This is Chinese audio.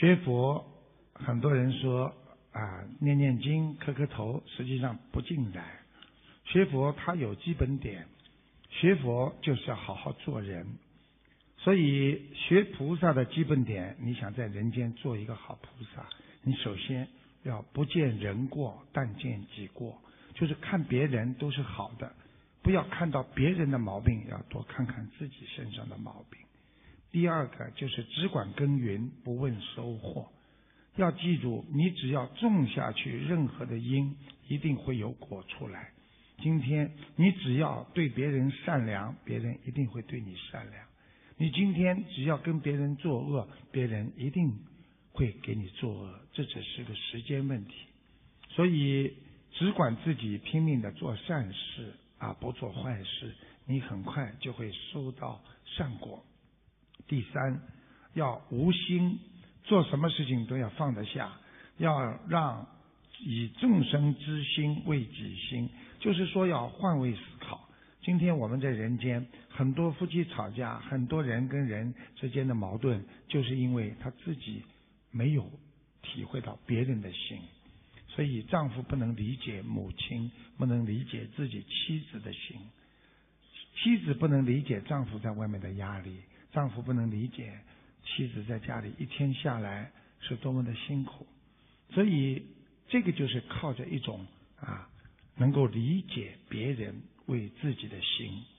学佛，很多人说念念经、磕磕头，实际上不尽然。学佛它有基本点，学佛就是要好好做人。所以学菩萨的基本点，你想在人间做一个好菩萨，你首先要不见人过，但见己过，就是看别人都是好的，不要看到别人的毛病，要多看看自己身上的毛病。第二个就是只管耕耘，不问收获。要记住，你只要种下去，任何的因一定会有果出来。今天你只要对别人善良，别人一定会对你善良。你今天只要跟别人作恶，别人一定会给你作恶，这只是个时间问题。所以只管自己拼命的做善事不做坏事，你很快就会收到善果。第三，要无心，做什么事情都要放得下，要让以众生之心为己心，就是说要换位思考。今天我们在人间，很多夫妻吵架，很多人跟人之间的矛盾，就是因为他自己没有体会到别人的心。所以丈夫不能理解母亲，不能理解自己妻子的心，妻子不能理解丈夫在外面的压力，丈夫不能理解妻子在家里一天下来是多么的辛苦。所以这个就是靠着一种能够理解别人为自己的心。